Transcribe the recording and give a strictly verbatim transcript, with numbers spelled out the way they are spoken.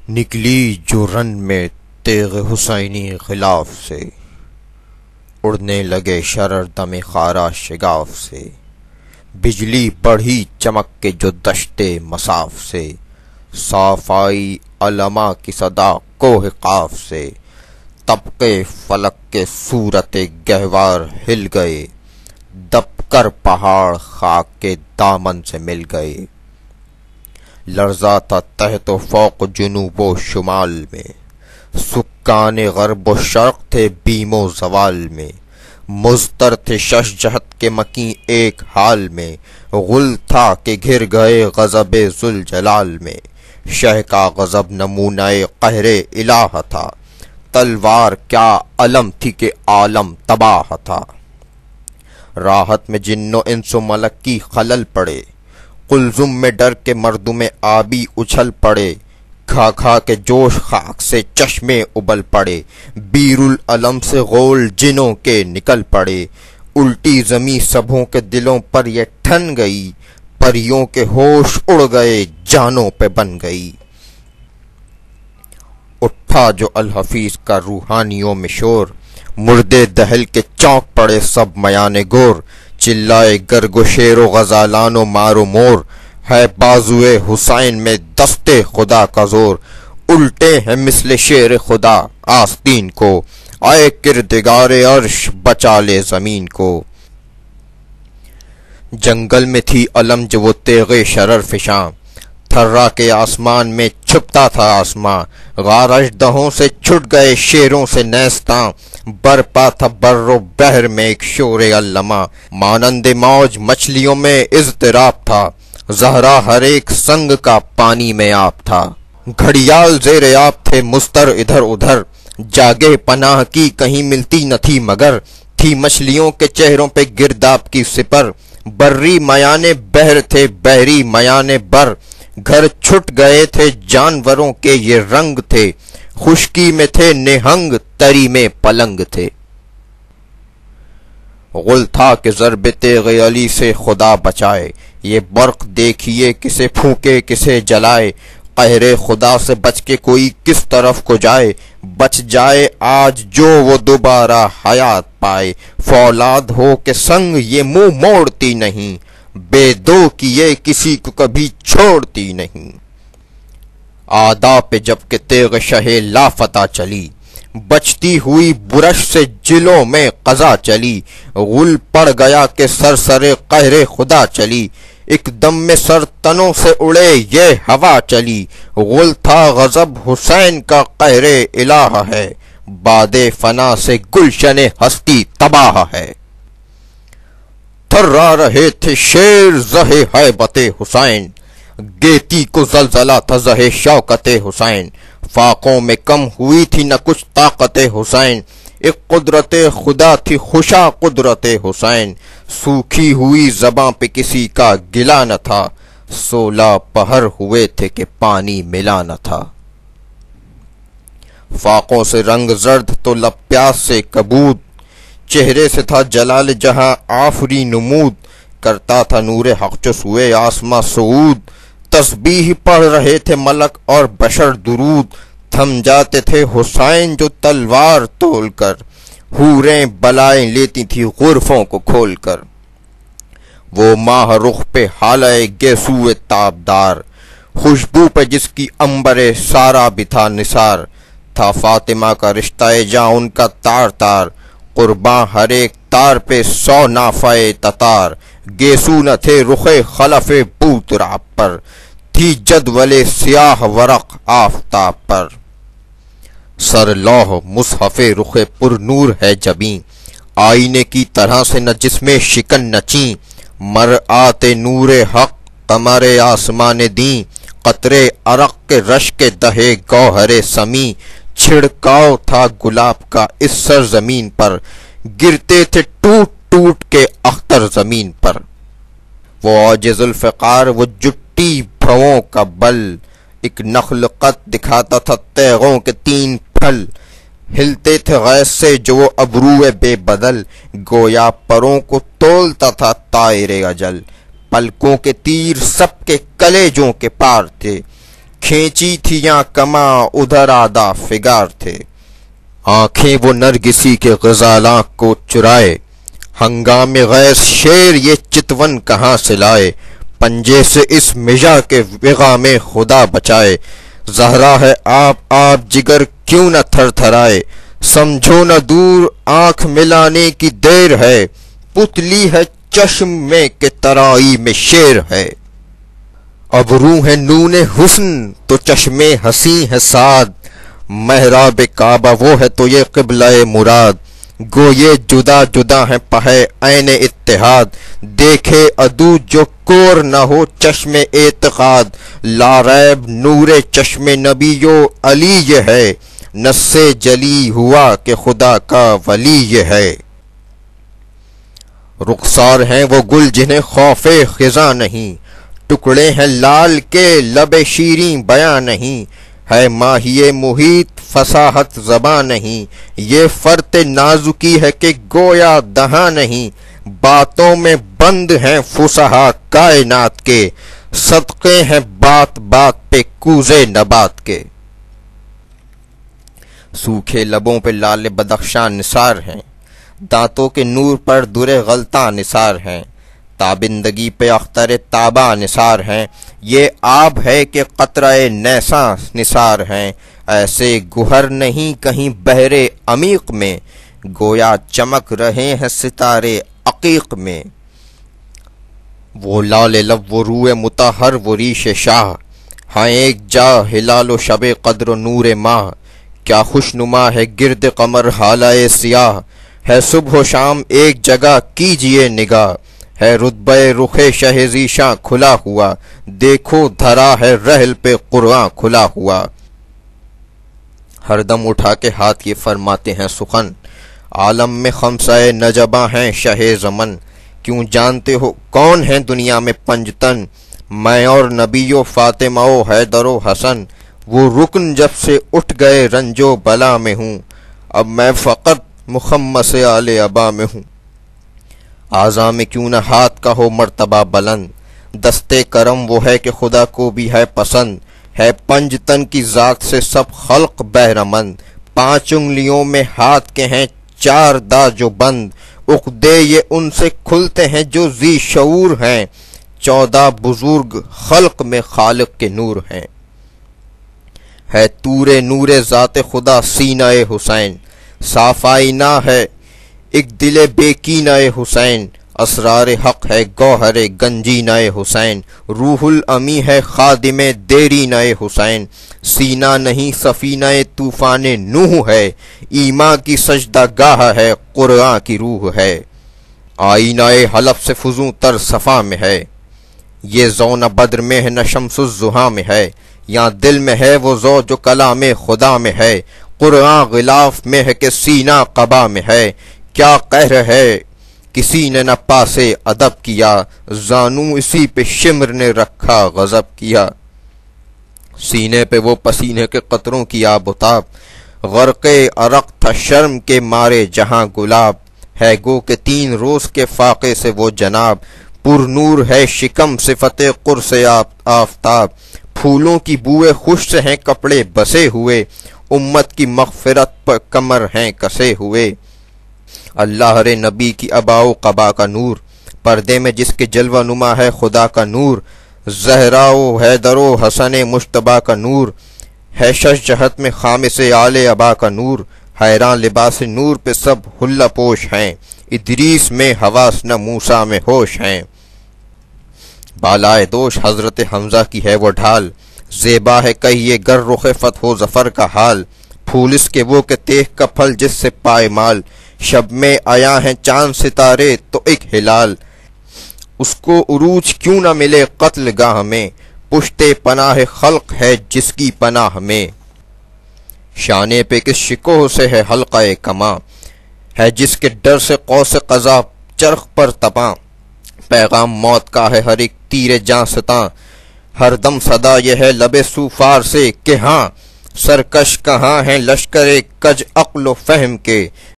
نکلی جو رن میں تیغ حسینی غلاف سے، اڑنے لگے شرر دم خارا شگاف سے، بجلی بڑھی چمک کے جو دشتے مصاف سے، صاف آئی علماء کی صدا کوہ قاف سے، طبقے فلک کے صورت گہوار ہل گئے، دب کر پہاڑ خاک کے دامن سے مل گئے، لرزا تھا تحت و فوق جنوب و شمال میں، سکان غرب و شرق تھے بیم و زوال میں، مضطر تھے شش جہت کے مکیں ایک حال میں، غل تھا کہ گھر گئے غضب ذوالجلال میں، شہ کا غضب نمونہ قہر الہ تھا، تلوار کیا علم تھی کہ عالم تباہ تھا، راحت میں جن و انس و ملک کی خلل پڑے، قلزم میں ڈر کے مردم آبی اچھل پڑے، کھا کھا کے جوش خاک سے چشمے ابل پڑے، بیر العلم سے غول جنوں کے نکل پڑے، الٹی زمیں سبھوں کے دلوں پر یہ ٹھن گئی، پریوں کے ہوش اڑ گئے جانوں پہ بن گئی، اٹھا جو الحفیظ کا روحانیوں میں شور، مردے دہل کے چونک پڑے سب میان گور، چلائے گرگ و شیر و غزالان و مار و مور، ہے بازوئے حسین میں دستے خدا کا زور، الٹے ہیں مثل شیر خدا آستین کو، آئے کردگار عرش بچا لے زمین کو، جنگل میں تھی علم جو وہ تیغ شرر فشاں، تھرا کے آسمان میں چھپتا تھا آسماں، غار اژدہوں سے چھٹ گئے شیروں سے نیستاں، برپا تھا بر و بحر میں ایک شور علماں، مانند موج مچھلیوں میں اضطراب تھا، زہرا ہر ایک سنگ کا پانی میں آپ تھا، گھڑیال زیر آپ تھے مستر ادھر ادھر، جاگے پناہ کی کہیں ملتی نہ تھی مگر، تھی مچھلیوں کے چہروں پہ گرداب کی سپر، بری میان بحر تھے بحری میان بر، گھر چھٹ گئے تھے جانوروں کے یہ رنگ تھے، خشکی میں تھے نہنگ تری میں پلنگ تھے، غل تھا کہ ضرب تیغ علی سے خدا بچائے، یہ برق دیکھیے کسے پھونکے کسے جلائے، قہر خدا سے بچ کے کوئی کس طرف کو جائے، بچ جائے آج جو وہ دوبارہ حیات پائے، فولاد ہو کے سنگ یہ منہ موڑتی نہیں، بے دو کی یہ کسی کو کبھی چھوڑتی نہیں، آدھا پہ جب کہ تیغ شہ لافتہ چلی، بچتی ہوئی برش سے جلوں میں قضا چلی، غل پڑ گیا کہ سرسر قہر خدا چلی، ایک دم میں سر تنوں سے اڑے یہ ہوا چلی، غل تھا غضب حسین کا قہر الہ ہے، باد فنا سے گلشن ہستی تباہ ہے، تھرا رہے تھے شیر زہ ہیبت حسین، گیتی کو زلزلہ تھا زہ شوکت حسین، فاقوں میں کم ہوئی تھی نہ کچھ طاقت حسین، ایک قدرت خدا تھی خوشا قدرت حسین، سوکھی ہوئی زباں پہ کسی کا گلا نہ تھا، سولہ پہر ہوئے تھے کہ پانی ملا نہ تھا، فاقوں سے رنگ زرد تو لب پیاس سے کبود، چہرے سے تھا جلال جہاں آفری نمود، کرتا تھا نور حق جو سوئے آسماں صعود، تسبیح پڑھ رہے تھے ملک اور بشر درود، تھم جاتے تھے حسین جو تلوار تول کر، حوریں بلائیں لیتی تھی غرفوں کو کھول کر، وہ ماہ رخ پہ حالہ گیسو تابدار، خوشبو پہ جس کی عنبر سارا بھی تھا نثار، تھا فاطمہ کا رشتہ جاں ان کا تار تار، قرباں ہر ایک تار پہ سو نافع تتار، گیسو نہ تھے رخ خلف بوتراب پر، تھی جدول سیاہ ورق آفتاب پر، سر لوح مصحف رخ پر نور ہے جبیں، آئینے کی طرح سے نہ جسم شکن نچیں، مرآت نور حق قمر آسمان دیں، قطرے عرق کے رش کے دہے گوہر سمی، چھڑکاؤ تھا گلاب کا اس سر زمین پر، گرتے تھے ٹوٹ ٹوٹ کے اختر زمین پر، وہ عاجز الفقار وہ جٹی بھووں کا بل، ایک نخل قط دکھاتا تھا تیغوں کے تین پھل، ہلتے تھے غیظ سے جو وہ ابرو بے بدل، گویا پروں کو تولتا تھا طائر اجل، پلکوں کے تیر سب کے کلیجوں کے پار تھے، کھینچی تھی یا کما ادھر آدھا فگار تھے، آنکھیں وہ نرگسی کے غزالاں کو چرائے، ہنگام غیر شیر یہ چتون کہاں سے لائے، پنجے سے اس مژا کے وغا میں خدا بچائے، زہرا ہے آپ آپ جگر کیوں نہ تھر تھرائے، سمجھو نہ دور آنکھ ملانے کی دیر ہے، پتلی ہے چشم میں کہ ترائی میں شیر ہے، ابرو ہے نون حسن تو چشمے حسیں ہے سعد، محراب کعبہ وہ ہے تو یہ قبلہ مراد، گو یہ جدا جدا ہیں پہے عین اتحاد، دیکھے عدو جو کور نہ ہو چشم اعتقاد، لا ریب نور چشم نبیو علی یہ ہے، نس سے جلی ہوا کہ خدا کا ولی یہ ہے، رخسار ہیں وہ گل جنہیں خوف خزاں نہیں، ٹکڑے ہیں لال کے لب شیریں بیاں نہیں، ہے ماہی محیط فصاحت زباں نہیں، یہ فرط نازکی ہے کہ گویا دہاں نہیں، باتوں میں بند ہیں فصحا کائنات کے، صدقے ہیں بات بات پہ کوزے نبات کے، سوکھے لبوں پہ لال بدخشاں نثار ہیں، دانتوں کے نور پر در غلطاں نثار ہیں، تابندگی پہ اختر تاباں نثار ہیں، یہ آب ہے کہ قطرہ نیساں نثار ہیں، ایسے گہر نہیں کہیں بحر عمیق میں، گویا چمک رہے ہیں ستارے عقیق میں، وہ لال لب وہ روئے مطہر وہ ریش شاہ، ہاں ایک جا ہلال و شب قدر و نور ماہ، کیا خوش نما ہے گرد قمر حالۂ سیاہ، ہے صبح و شام ایک جگہ کیجئے نگاہ، ہے رتبہ رخ شہ ذیشاں کھلا ہوا، دیکھو دھرا ہے رحل پہ قرآن کھلا ہوا، ہر دم اٹھا کے ہاتھ یہ فرماتے ہیں سخن، عالم میں خمسہ نجباں ہیں شہ زمن، کیوں جانتے ہو کون ہیں دنیا میں پنجتن، میں اور نبی و فاطمہ و حیدر و حسن، وہ رکن جب سے اٹھ گئے رنج و بلا میں ہوں، اب میں فقط مخمس آل ابا میں ہوں، اعضاء میں کیوں نہ ہاتھ کا ہو مرتبہ بلند، دستے کرم وہ ہے کہ خدا کو بھی ہے پسند، ہے پنج تن کی ذات سے سب خلق بہرمند، پانچ انگلیوں میں ہاتھ کے ہیں چار دا جو بند، عقدے یہ ان سے کھلتے ہیں جو ذی شعور ہیں، چودہ بزرگ خلق میں خالق کے نور ہیں، ہے تور نور ذات خدا سینہ حسین، صاف آئینہ ہے ایک دل بے کینہ حسین، اسرار حق ہے گوہر گنجینہ حسین، روح الامی ہے خادم دیرینہ حسین، سینہ نہیں سفینہ طوفان نوح ہے، ایمان کی سجدہ گاہ ہے قرآن کی روح ہے، آئینہ حلف سے فزوں تر صفا میں ہے، یہ زون بدر میں ہے نہ شمس الضحیٰ میں ہے، یہاں دل میں ہے وہ ذو جو کلام خدا میں ہے، قرآن غلاف میں ہے کہ سینہ قبا میں ہے، کیا قہر ہے کسی نے نہ پاسے ادب کیا، زانو اسی پہ شمر نے رکھا غضب کیا، سینے پہ وہ پسینے کے قطروں کی آب و تاب، غرق عرق تھا شرم کے مارے جہاں گلاب، ہے گو کہ تین روز کے فاقے سے وہ جناب، پر نور ہے شکم صفت قرص آفتاب، پھولوں کی بوئے خوش سے ہیں کپڑے بسے ہوئے، امت کی مغفرت پر کمر ہیں کسے ہوئے، اللہ رے نبی کی ابا و قبا کا نور، پردے میں جس کے جلوہ نما ہے خدا کا نور، زہرا و حیدر و حسن مشتبہ کا نور، ہے شش جہت میں خامس آل ابا کا نور، حیران لباس نور پہ سب حلہ پوش ہیں، ادریس میں حواس نہ موسیٰ میں ہوش ہیں، بالائے دوش حضرت حمزہ کی ہے وہ ڈھال، زیبا ہے کہیے گر رخ فتح و ظفر کا حال، پھول اس کے وہ کہ تیغ کا پھل جس سے پائے مال، شب میں آیا ہیں چاند ستارے تو ایک ہلال، اس کو عروج کیوں نہ ملے قتل گاہ میں، پشت پناہ خلق ہے جس کی پناہ میں، شانے پہ کس شکوہ سے ہے حلقہ کما، ہے جس کے ڈر سے قوس قضا چرخ پر تپاں، پیغام موت کا ہے ہر ایک تیر جاں ستاں، ہر دم صدا یہ ہے لب سوفار سے کہ ہاں، سرکش کہاں ہیں لشکر کج عقل و فہم کے،